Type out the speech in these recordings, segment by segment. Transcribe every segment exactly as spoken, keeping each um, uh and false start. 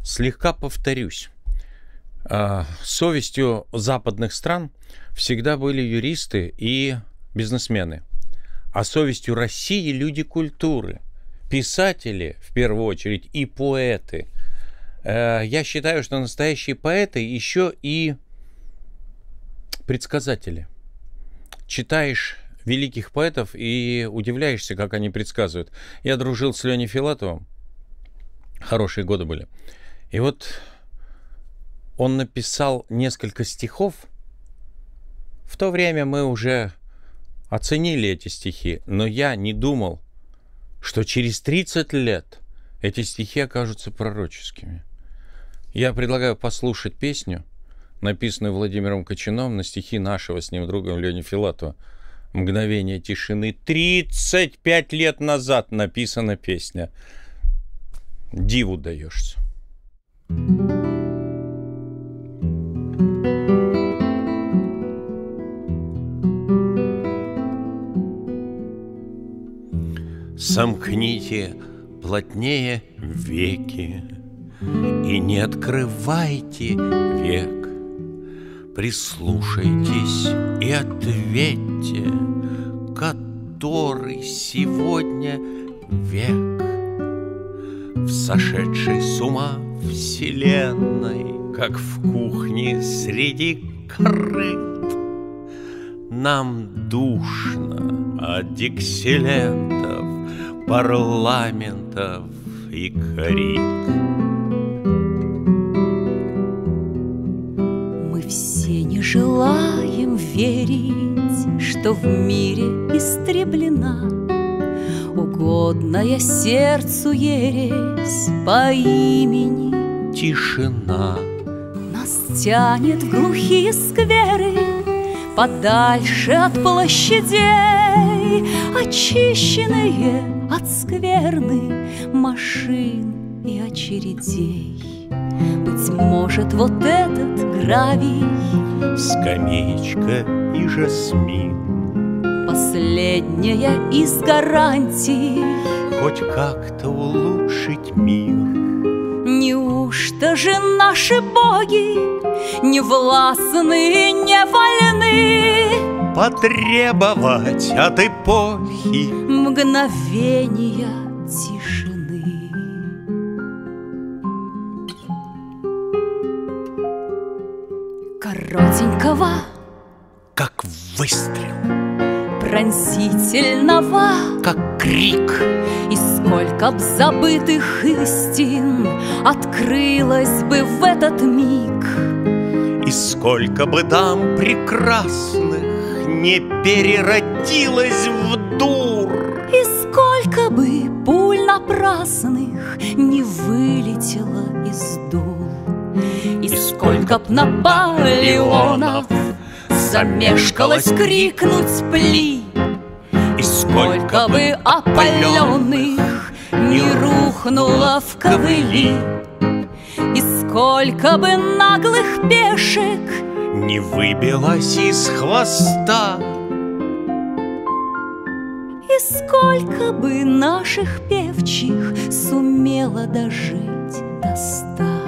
Слегка повторюсь. Совестью западных стран всегда были юристы и бизнесмены. А совестью России люди культуры, писатели, в первую очередь, и поэты. Я считаю, что настоящие поэты еще и предсказатели. Читаешь великих поэтов и удивляешься, как они предсказывают. Я дружил с Леней Филатовым. Хорошие годы были. И вот он написал несколько стихов. В то время мы уже оценили эти стихи, но я не думал, что через тридцать лет эти стихи окажутся пророческими. Я предлагаю послушать песню, написанную Владимиром Кочином на стихи нашего с ним друга Лени Филатова. «Мгновение тишины». тридцать пять лет назад написана песня. Диву даешься. Сомкните плотнее веки и не открывайте век. Прислушайтесь и ответьте, который сегодня век. В сошедшей с ума вселенной, как в кухне среди корыт, нам душно от диксилентов, парламентов и корит. Мы все не желаем верить, что в мире истреблена угодная сердцу ересь по имени тишина. Нас тянет в глухие скверы, подальше от площадей, очищенные от скверны машин и очередей. Быть может, вот этот гравий, скамеечка и жасмин, последняя из гарантий хоть как-то улучшить мир. Неужто же наши боги не властны и не вольны потребовать от эпохи мгновения тишины? Коротенького, как выстрел, пронзительного, как крик. И сколько б забытых истин открылось бы в этот миг, и сколько бы дам прекрасных не переродилось в дур, и сколько бы пуль напрасных не вылетело из дул, и сколько б Наполеонов замешкалось крикнуть «Пли!», и сколько бы опаленных не рухнуло в ковыли, и сколько бы наглых пешек не выбилось из хвоста, и сколько бы наших певчих сумело дожить до ста.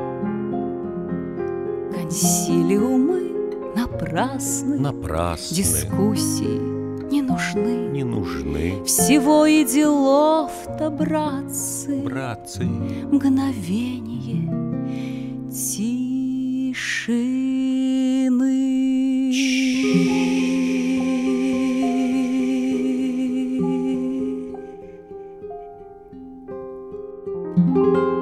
Консилиумы напрасны, напрасны, дискуссии не нужны, не нужны. Всего и делов-то, братцы, братцы, мгновение тишины. Thank you.